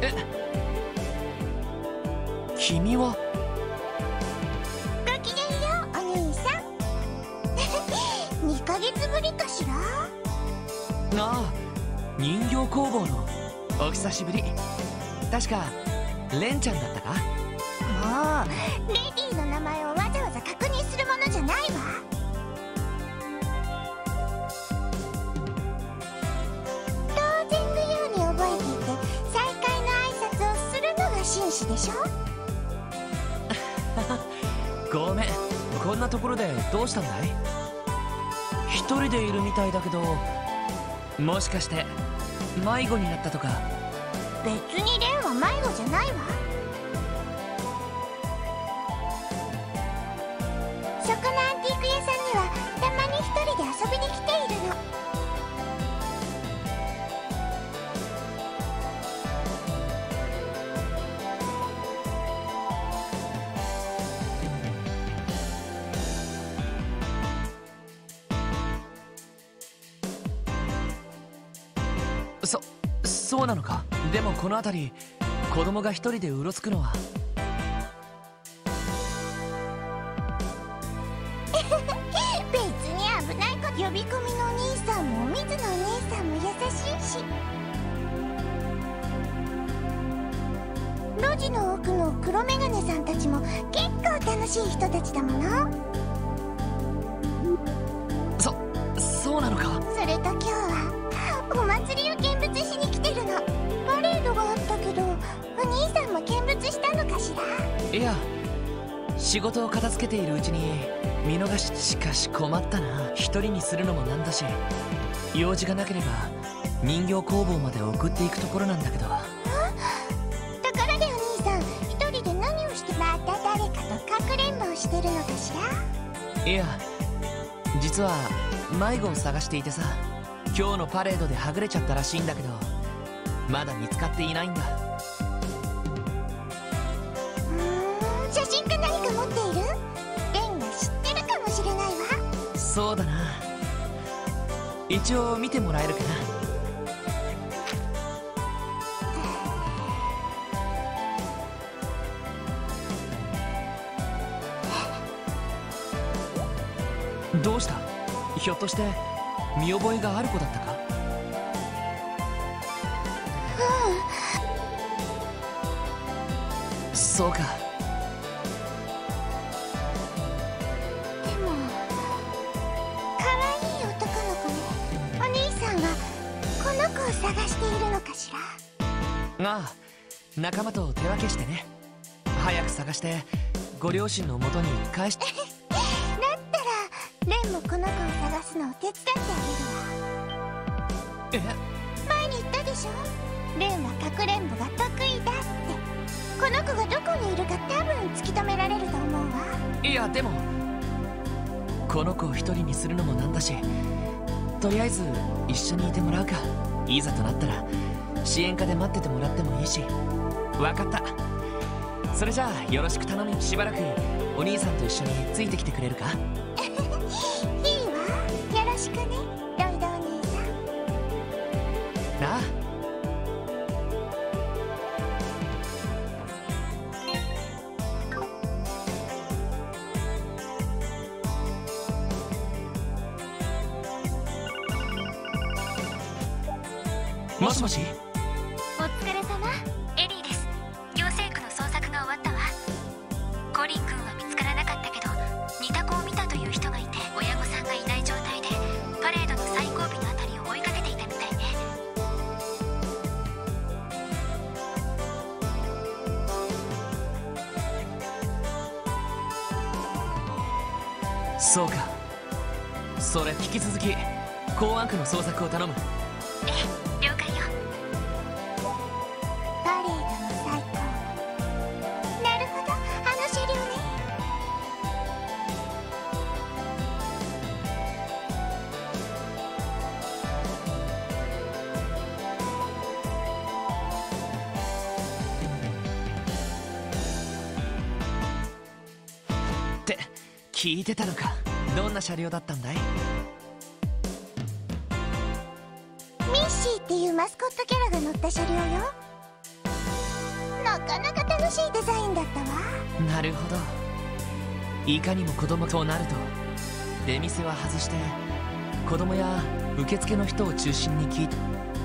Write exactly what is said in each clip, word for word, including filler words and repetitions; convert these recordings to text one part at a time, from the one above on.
え、君は？ ごきげんよう、お兄さん。にかげつぶりかしら？ ああ、人形工房の。お久しぶり。確かレンちゃんだったか？ もうレディーの名前をわざわざ確認するものじゃないわ。当然のように覚えていて再会の挨拶をするのが紳士でしょ。 ごめん、こんなところでどうしたんだい？一人でいるみたいだけど、もしかして迷子になったとか？ 別にレンは迷子じゃないわ。そこのアンティーク屋さんにはたまに一人で遊びに来ているの。 そ、そうなのか。でもこの辺り、子供が一人でうろつくのは。 別に危ないこと。呼び込みのお兄さんも水野お姉さんも優しいし、路地の奥の黒メガネさんたちも結構楽しい人たちだもの。 そ、そうなのか。 それと今日はお祭りを見物しに来てるの。パレードがあったけどお兄さんも見物したのかしら？ いや、仕事を片付けているうちに見逃し。しかし困ったな。一人にするのもなんだし、用事がなければ人形工房まで送っていくところなんだけど。 ところでお兄さん、一人で何をして？また誰かとかくれんぼをしてるのかしら？ いや、実は迷子を探していてさ、今日のパレードではぐれちゃったらしいんだけど、まだ見つかっていないんだ。 うーん、写真か何か持っている？レンが知ってるかもしれないわ。 そうだな。一応見てもらえるかな。どうした？ひょっとして見覚えがある子だったか？ うん。 そうか。 でも可愛い男の子ね。お兄さんはこの子を探しているのかしら？ ああ、仲間と手分けしてね。早く探してご両親の元に返して。 だったらレンもこの子を探すのを手伝ってあげるわ。 え？ 前に言ったでしょ、レンはかくれんぼが得意だって。この子がどこにいるか多分突き止められると思うわ。 いやでも、この子を一人にするのもなんだし、とりあえず一緒にいてもらうか。いざとなったら支援課で待っててもらってもいいし。分かった。それじゃあよろしく頼む。しばらくお兄さんと一緒についてきてくれるか？ いいわ、よろしくね、ロイドお兄さん。 なあ。もしもし。 お疲れ様、エリーです。行政区の捜索が終わったわ。コリン君は見つからなかったけど、似た子を見たという人がいて、親御さんがいない状態でパレードの最後尾のあたりを追いかけていたみたいね。 そうか。それ引き続き公安区の捜索を頼む。 ええ、了解よ。 パレードの最高。なるほど、あの車両ね。 って聞いてたのか。どんな車両だったんだい？ ミッシーっていうマスコットキャラが乗った車両よ。 なかなか楽しいデザインだったわ。 なるほど。いかにも子供となると出店は外して子供や受付の人を中心に聞いて。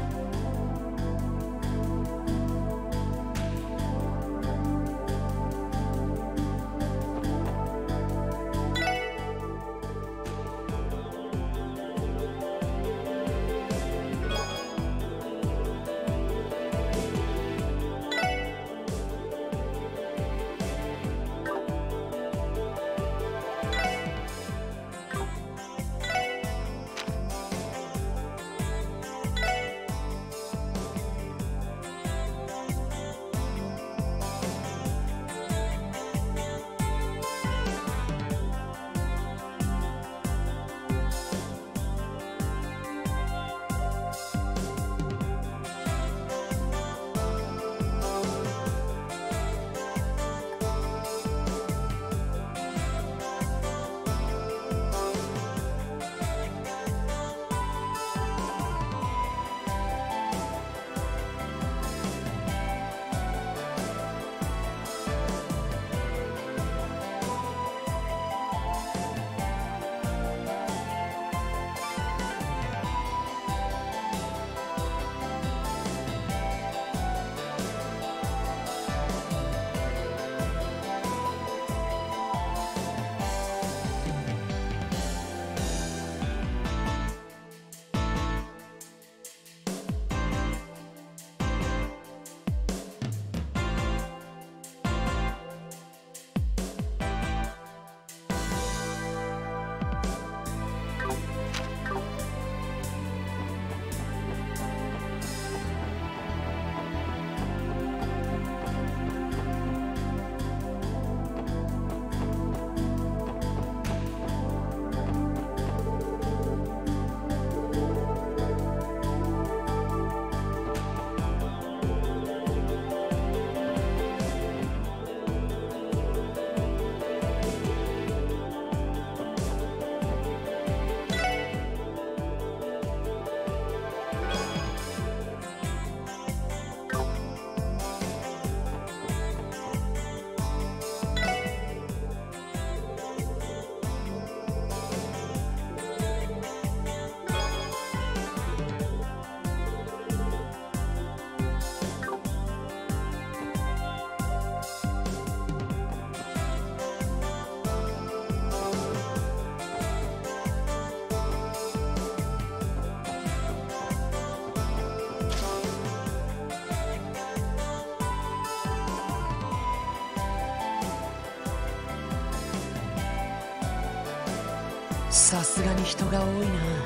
さすがに人が多いな。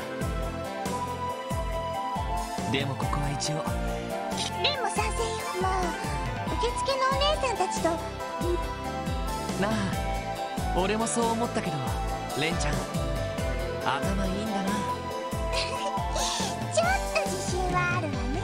でもここは一応。 レンも賛成よ。まあ受付のお姉さんたちと。 なあ、俺もそう思ったけどレンちゃん頭いいんだな。 ちょっと自信はあるわね。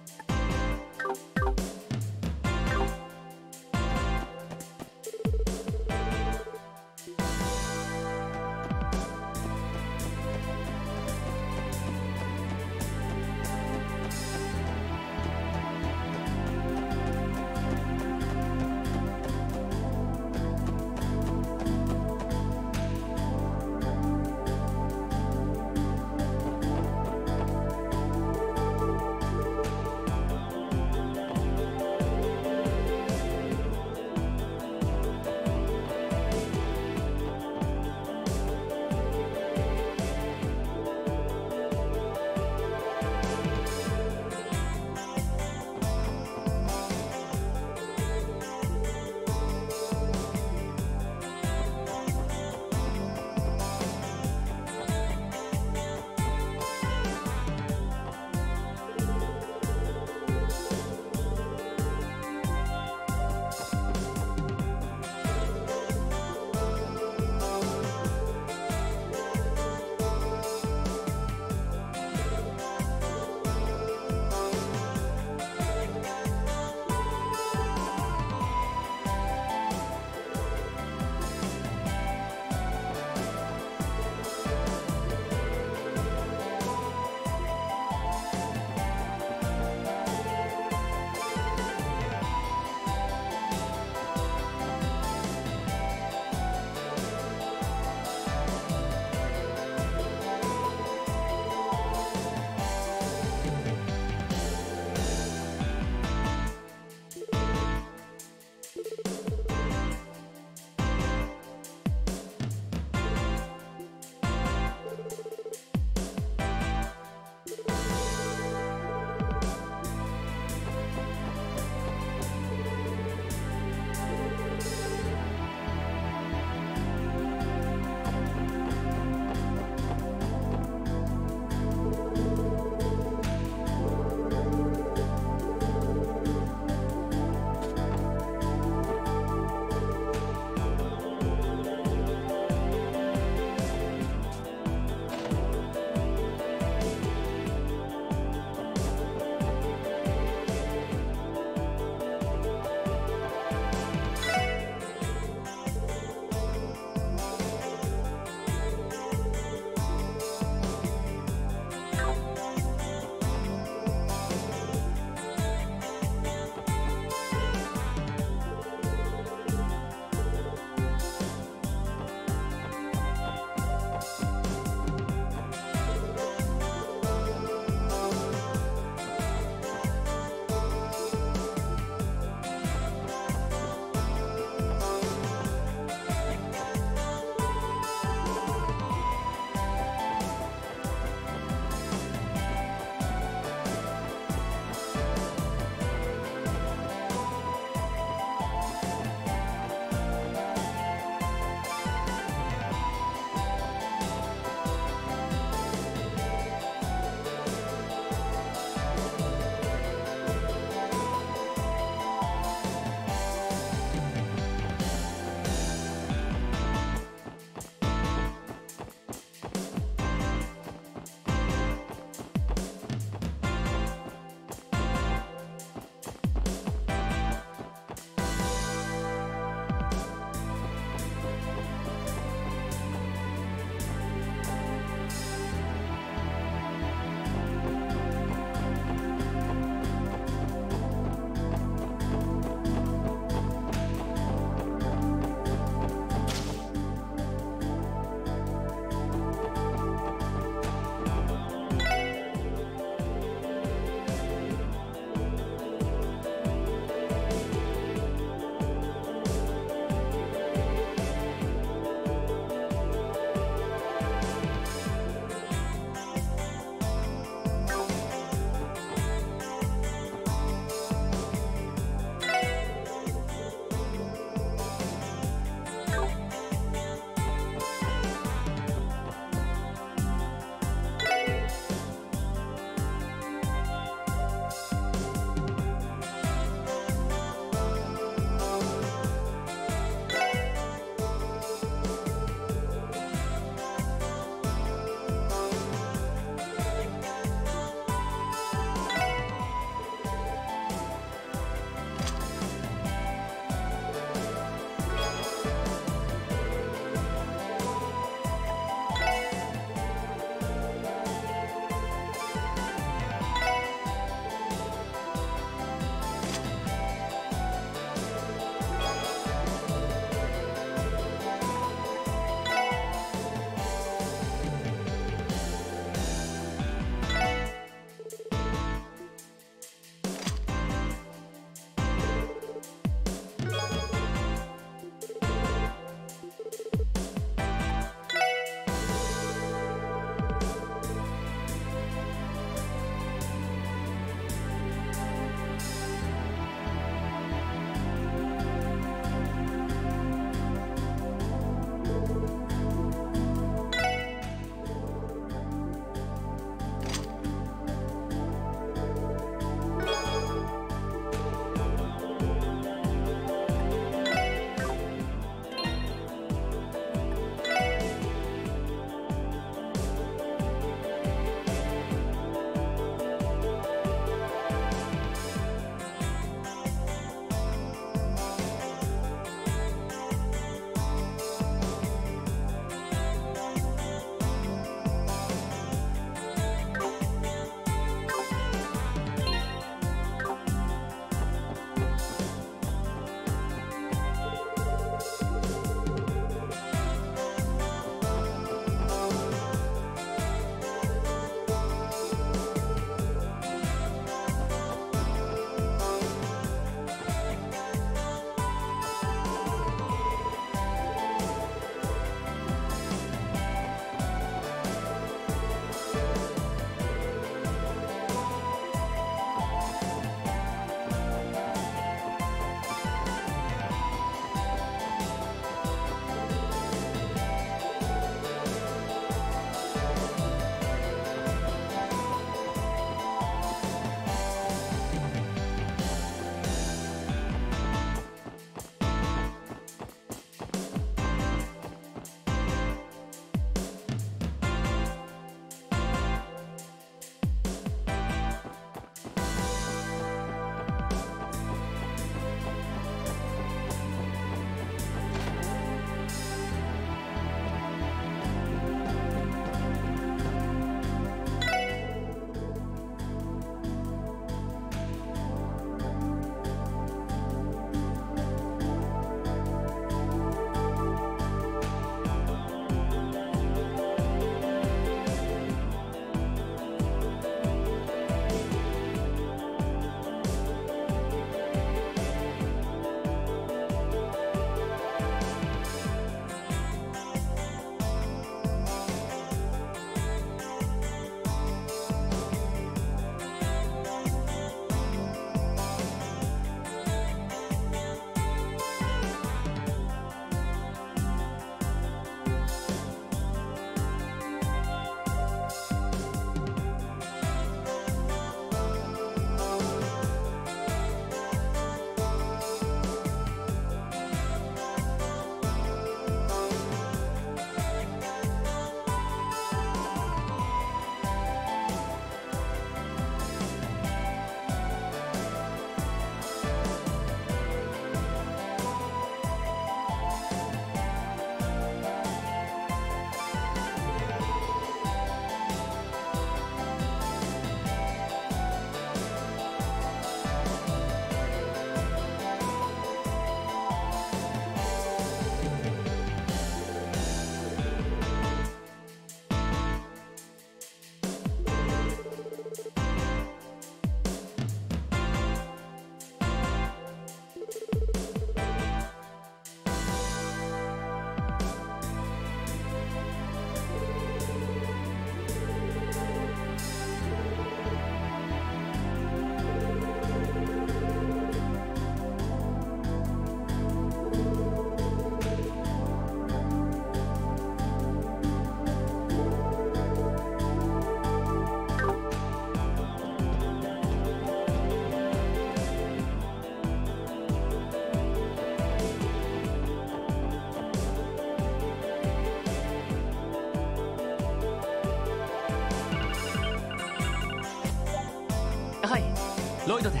ロイドです。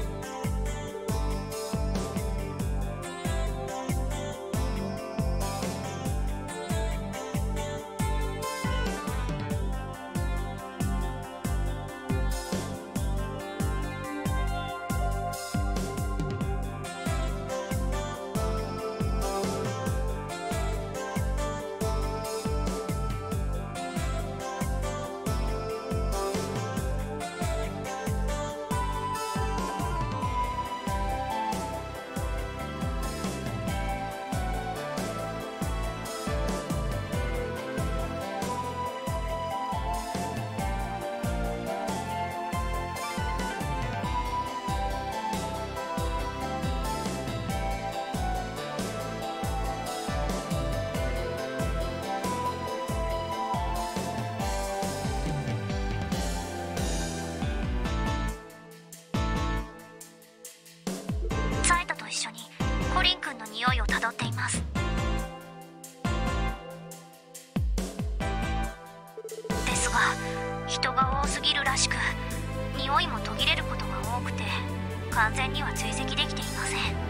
匂いをたどっています。ですが人が多すぎるらしく、匂いも途切れることが多くて完全には追跡できていません。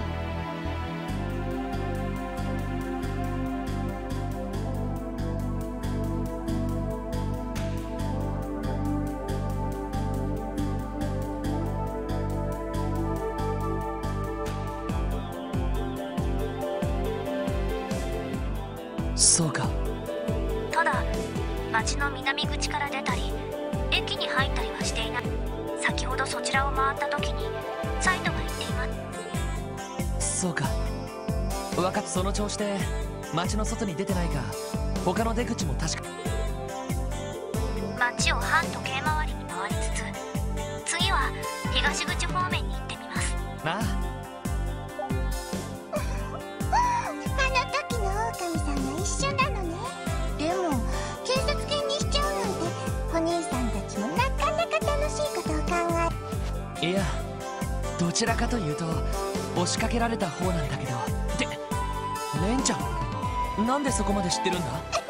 そうか。 ただ町の南口から出たり駅に入ったりはしていない。先ほどそちらを回った時にサイトが言っています。 そうか。分かった。その調子で町の外に出てないか他の出口も確か。 町を半時計回りに回りつつ、次は東口方面に行ってみます。 なあ。 一緒なのね。でも警察犬にしちゃうなんてお兄さんたちもなかなか楽しいことを考え。 いや、どちらかというと押しかけられた方なんだけど。ってレンちゃん、なんでそこまで知ってるんだ？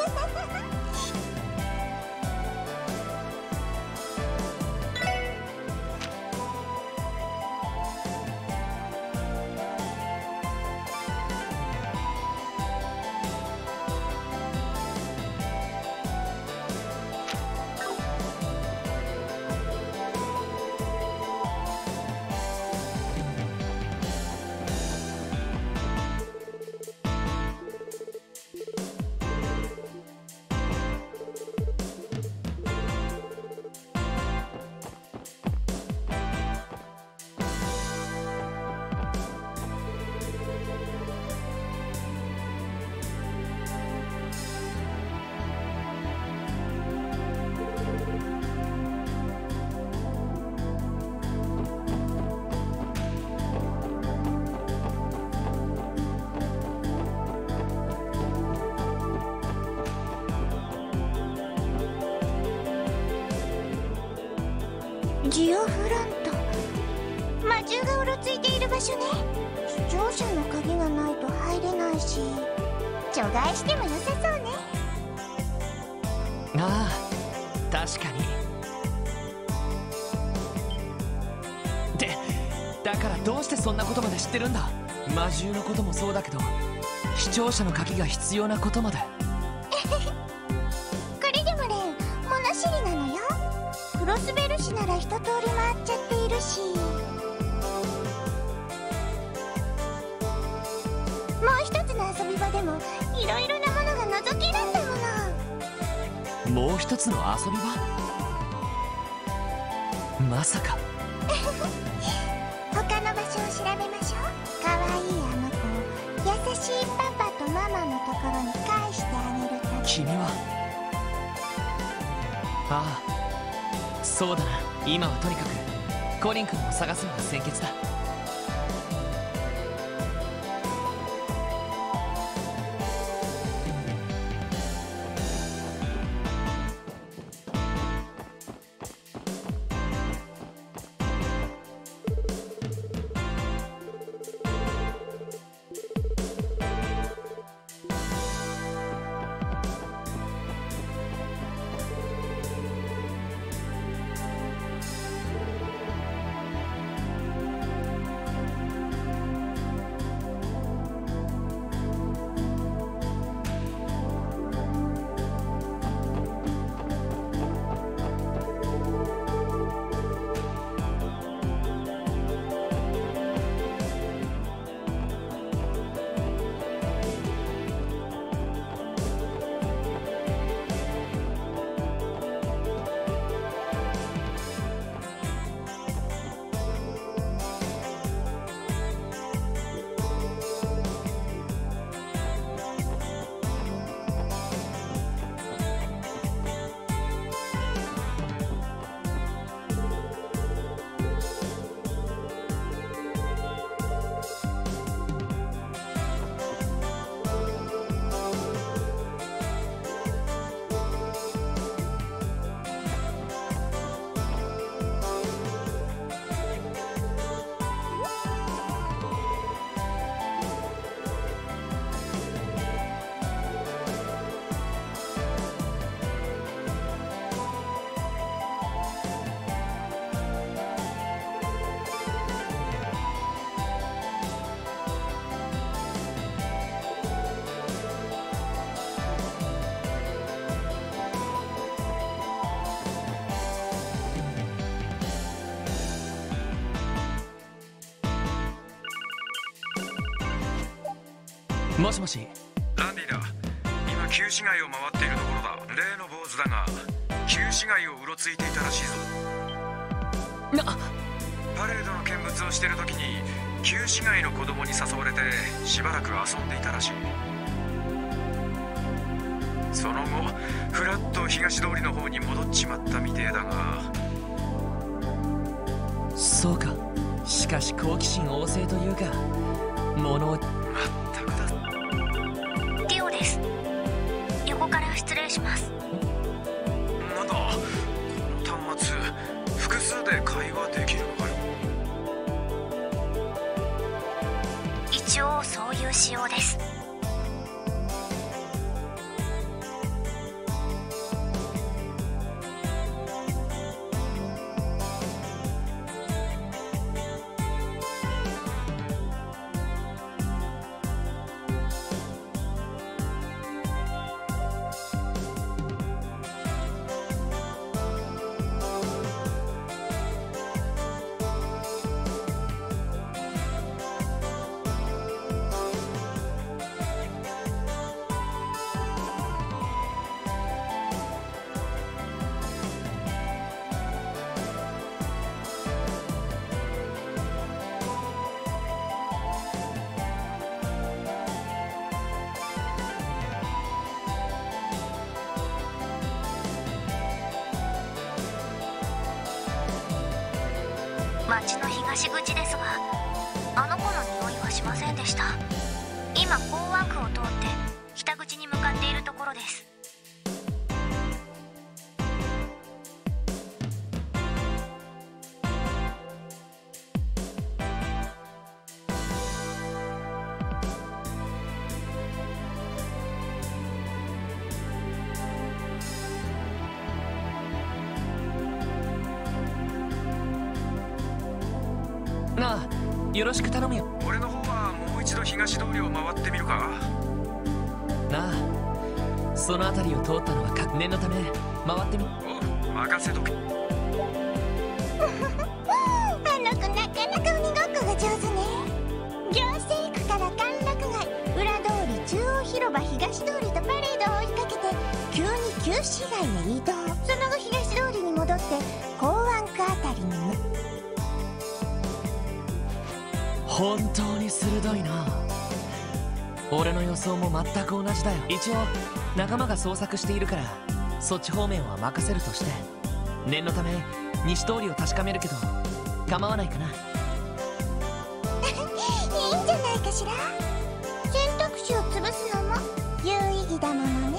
ジオフロント、魔獣がうろついている場所ね。視聴者の鍵がないと入れないし、除外しても良さそうね。 ああ、確かに。で、だからどうしてそんなことまで知ってるんだ？魔獣のこともそうだけど、視聴者の鍵が必要なことまで。 これでもレン、物知りなのよ。クロスベル市なら一通り回っちゃっているし、もう一つの遊び場でもいろいろなものが覗けるんだもの。 もう一つの遊び場？まさか。 他の場所を調べましょう。かわいいあの子を優しいパパとママのところに返してあげるため。 君は。ああ、そうだな。今はとにかくコリン君を探すのが先決だ。 もしもし。 ランディだ。今旧市街を回っているところだ。例の坊主だが旧市街をうろついていたらしいぞ。 なパレードの見物をしている時に旧市街の子供に誘われてしばらく遊んでいたらしい。その後ふらっと東通りの方に戻っちまったみてえだが。 そうか。しかし好奇心旺盛というか物を。 まったくだ。 ディオです。横から失礼します。 なんだこの端末複数で会話できるのかよ。 一応そういう仕様です。町の東口ですが、あの子の匂いはしませんでした。今港湾区を通って北口に向かっているところです。 なあ、よろしく頼むよ。 俺の方はもう一度東通りを回ってみるか。 なあ、その辺りを通ったのは確念のため回ってみ。 おう、任せとけ。 あの子なかなか鬼ごっこが上手ね。行政区から歓楽街、裏通り、中央広場、東通りとパレードを追いかけて急に旧市街へ移動。その後東通りに戻って港湾区あたりに向。 本当に鋭いな。俺の予想も全く同じだよ。一応仲間が捜索しているからそっち方面は任せるとして、念のため西通りを確かめるけど構わないかな。 いいんじゃないかしら。選択肢を潰すのも有意義だものね。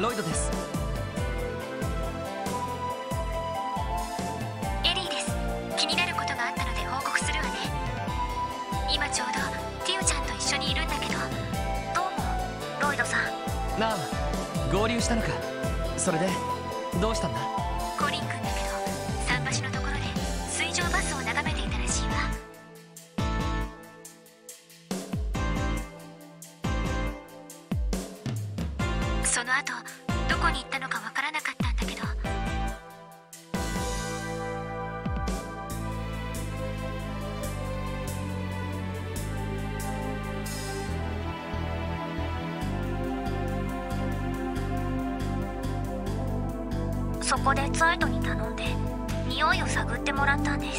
ロイドです。 エリーです。気になることがあったので報告するわね。今ちょうどティオちゃんと一緒にいるんだけど、どうもロイドさん。 なあ、合流したのか。それでどうしたんだ。 コリン君だけど桟橋のところで水上バスを眺めていたらしいわ。その後どこに行ったのかわからなかったんだけど、そこでザイトに頼んで匂いを探ってもらったんです。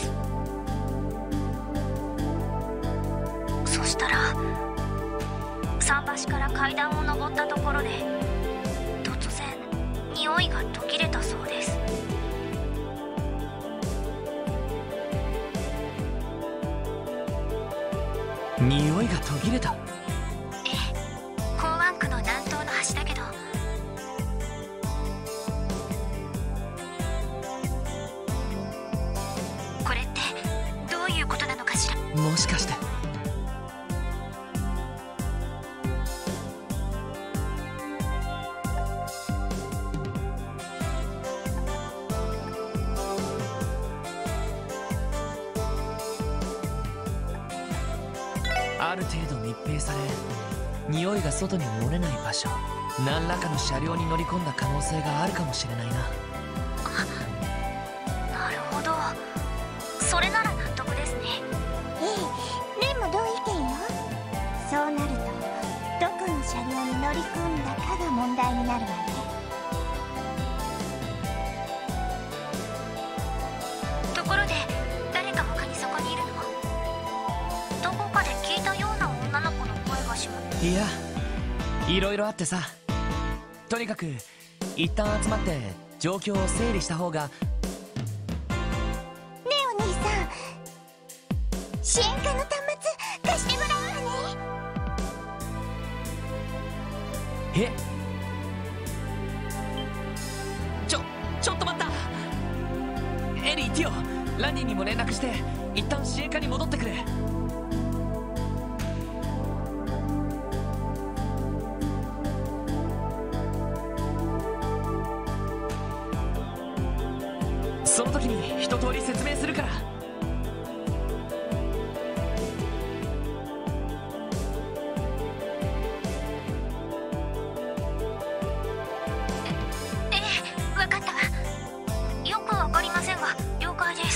そしたら桟橋から階段を上ったところで突然匂いが途切れたそうです。 匂いが途切れた。 ええ、港湾区の南東の端だけど。これってどういうことなのかしら。 もしかしてある程度密閉され匂いが外に漏れない場所、何らかの車両に乗り込んだ可能性があるかもしれないな。 なるほど、それなら納得ですね。 ええ、レンも同意見よ。そうなるとどこの車両に乗り込んだかが問題になるわね。 ところで誰か他にそこにいるの？どこかで聞いたような女の子の声がします。 いや、いろいろあってさ。とにかく一旦集まって状況を整理した方が。 ねえお兄さん、支援課の端末貸してもらうわね。 え、ちょちょっと待った。エリー、ティオ、ランニーにも連絡して一旦支援課に戻ってくれ。その時に一通り説明するから。 ええ、分かったわ。よくわかりませんが了解です。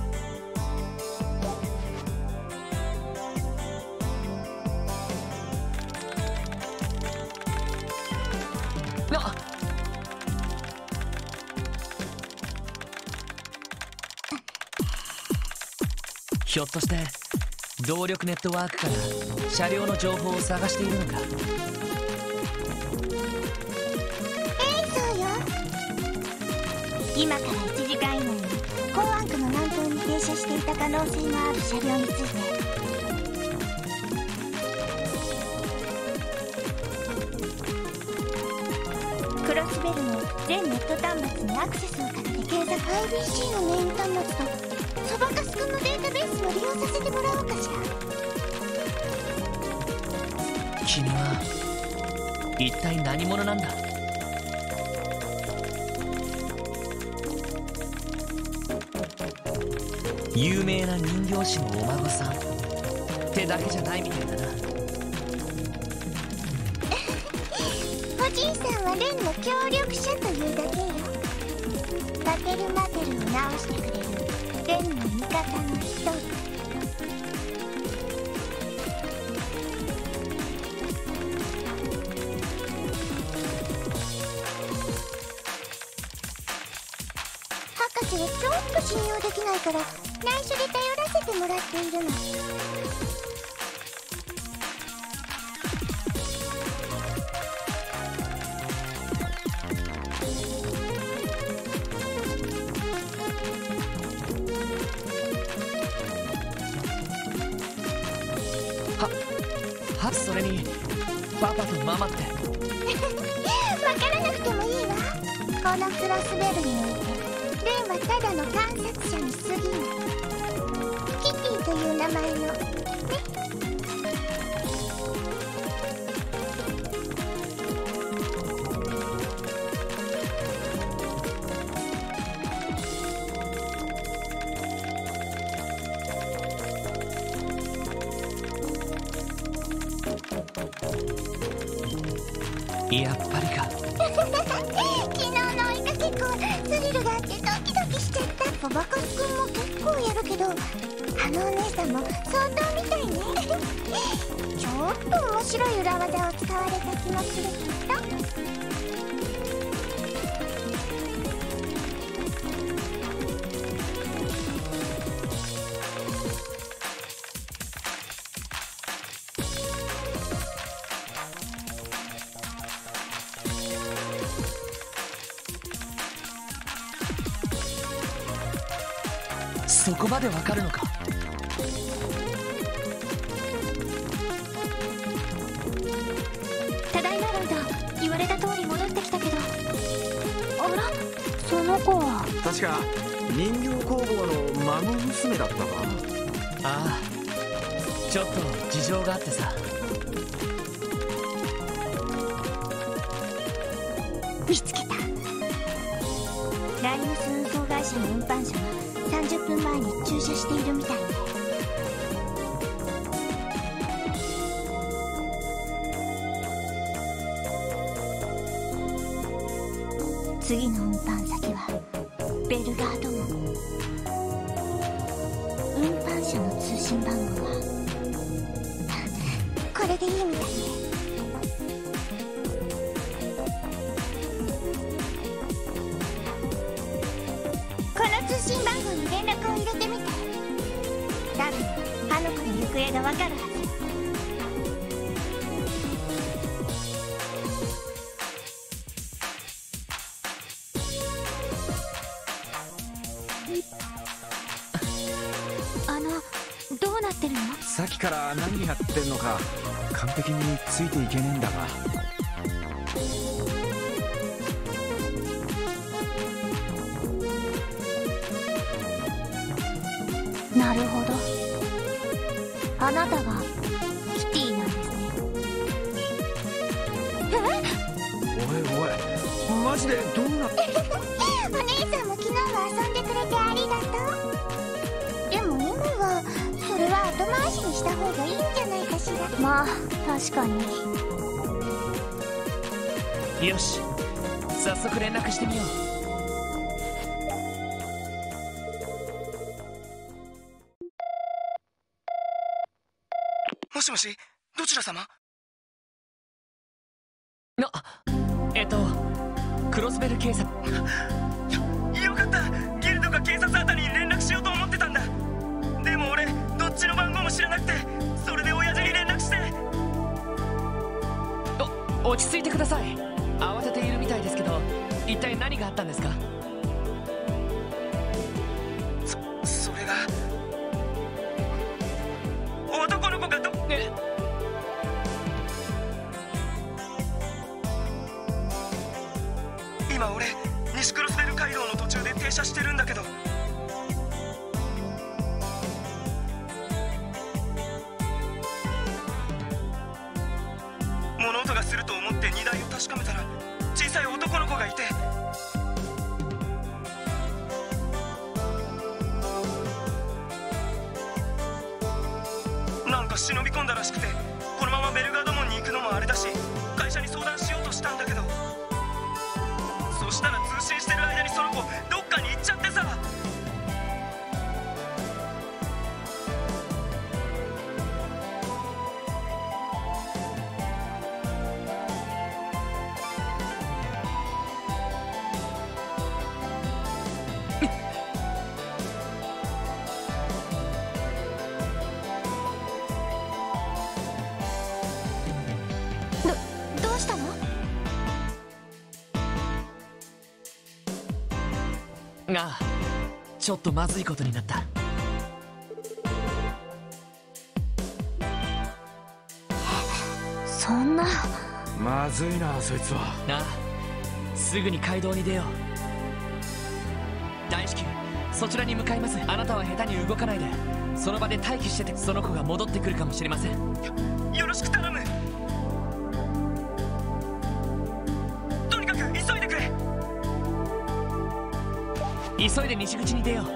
なひょっとして動力ネットワークから車両の情報を探しているのか。 ええ、そうよ。今からいちじかん以内に港湾区の南東に停車していた可能性がある車両について。クロスベルの全ネット端末にアクセスをかけて検索 アイビーシー のメイン端末とそばかすくんのデータベースを利用させてもらおうかしら。 君は一体何者なんだ。有名な人形師のお孫さんってだけじゃないみたいだな。 おじいさんはレンの協力者というだけよ。バテルマテルを直してくれるレンの味方の一人。博士はちょっと信用できないから内緒で頼らせてもらっているの。 は、は、それにパパとママってわからなくてもいいわ。このクロスベルにおいてレンはただの観察者に過ぎない。キティという名前のね。 やっぱりか。 昨日の追いかけっこはスリルがあってドキドキしちゃった。そばかすくんも結構やるけど、あのお姉さんも相当みたいね。ちょっと面白い裏技を使われた気もするけど。 そこまでわかるのか。 ただいまロイド。言われた通り戻ってきたけど。 あら、その子は確か人形工房の孫娘だったか。 ああ、ちょっと事情があってさ。 見つけた。ライムス運送会社の運搬車がさんじゅっぷんまえに駐車しているみたいね。次の運搬先はベルガード門。運搬車の通信番号はこれでいいみたいね。この通信番号に連絡を入れてみて。多分あの子の行方がわかるはず。 あの、どうなってるの？ さっきから何やってんのか完璧についていけねえんだが。 なるほど。あなたがキティなんですね。え？ おいおい、マジでどうなって。 お姉さんも昨日は遊んでくれてありがとう。でも今はそれは後回しにした方がいいんじゃないかしら。まあ確かに。 よし、早速連絡してみよう。 もしもし、どちら様？ な、えっとクロスベル警察。 よ、よかった。ギルドか警察あたりに連絡しようと思ってたんだ。でも俺どっちの番号も知らなくて、それで親父に連絡して。 お、落ち着いてください。慌てているみたいですけど、一体何があったんですか？ そ、それが男の子がどえ今俺西クロスベル街道の途中で停車してるんだけど、物音がすると思って荷台を確かめたら小さい男の子がいて、なんか忍び込んだらしくて、このままベルガード門に行くのもあれだし、会社に相談しようとしたんだけど、そしたら通信してる間にその子どっかに行っちゃってさ。 どどうしたの？ ああ、ちょっとまずいことになった。 そんな。 まずいなそいつは。 ああ、 すぐに街道に出よう。大至急そちらに向かいます。あなたは下手に動かないでその場で待機してて、その子が戻ってくるかもしれません。 よろしく頼む。とにかく急いでくれ。 急いで西口に出よう。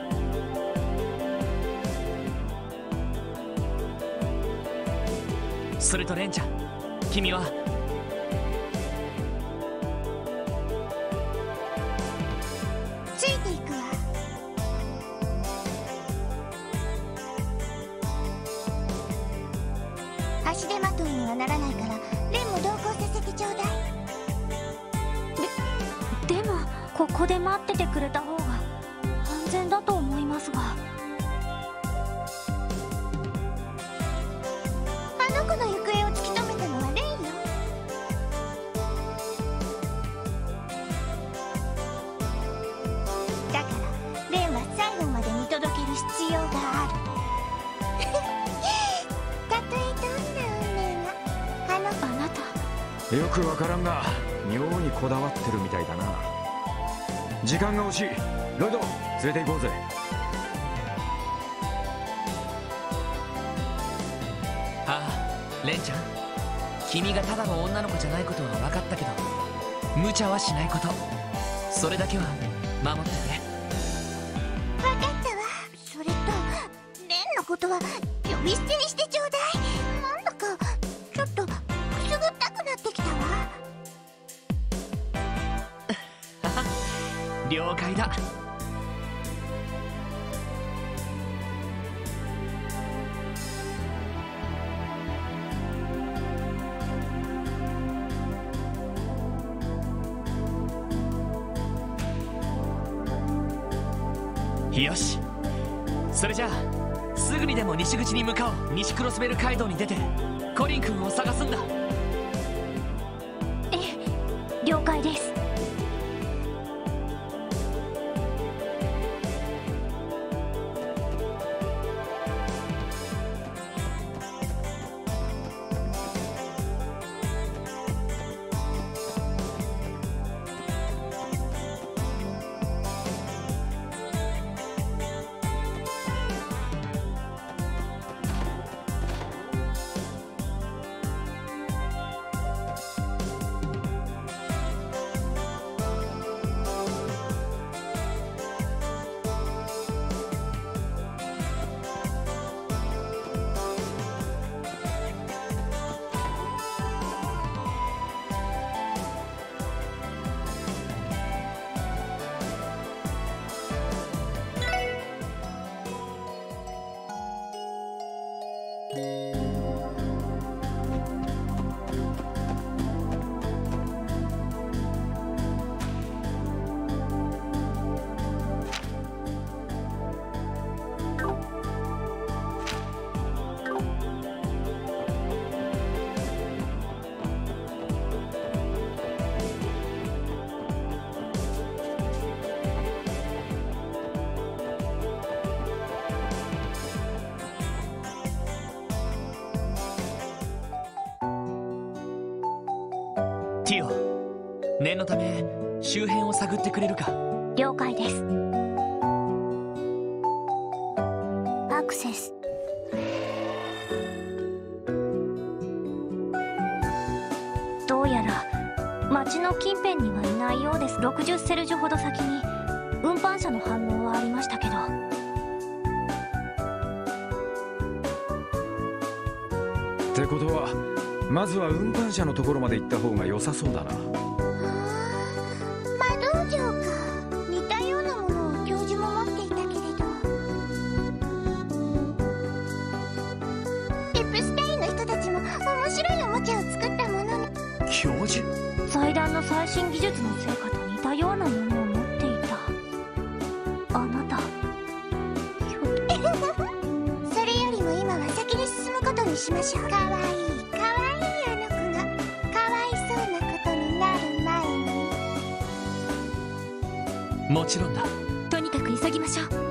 それとレンちゃん、君はついていくわ。足手まといにはならないからレンも同行させてちょうだい。 ででもここで待っててくれた方が安全だと思いますが。 あの子の行方を突き止めたのはレンよ。だからレンは最後まで見届ける必要がある。たとえどんな運命があの子あなたよくわからんが妙にこだわってるみたいだな。時間が惜しい。ロイド連れて行こうぜ。 ああ、レンちゃん、君がただの女の子じゃないことは分かったけど無茶はしないこと、それだけは守ってくれ。 分かったわ。それとレンのことは呼び捨てにしてちょうだい。なんだかちょっとくすぐったくなってきたわ。 了解だ。よし、それじゃあすぐにでも西口に向かおう。西クロスベル街道に出てコリン君を探すんだ。 ええ、了解です。 ティオ、念のため周辺を探ってくれるか。 了解です。アクセス。どうやら町の近辺にはいないようです。ろくじゅっセルジュほど先に運搬車の反応はありましたけど。 ってことはまずは運搬車のところまで行った方が良さそうだな。 魔道場か。似たようなものを教授も持っていたけれど。エプスタインの人たちも面白いおもちゃを作ったものね。 教授？ 祭壇の最新技術の成果と似たようなものを持っていた。あなたひょっとそれよりも今は先に進むことにしましょう。かわいいかわいいあの子がかわいそうなことになる前に。 もちろんだ。 とにかく急ぎましょう。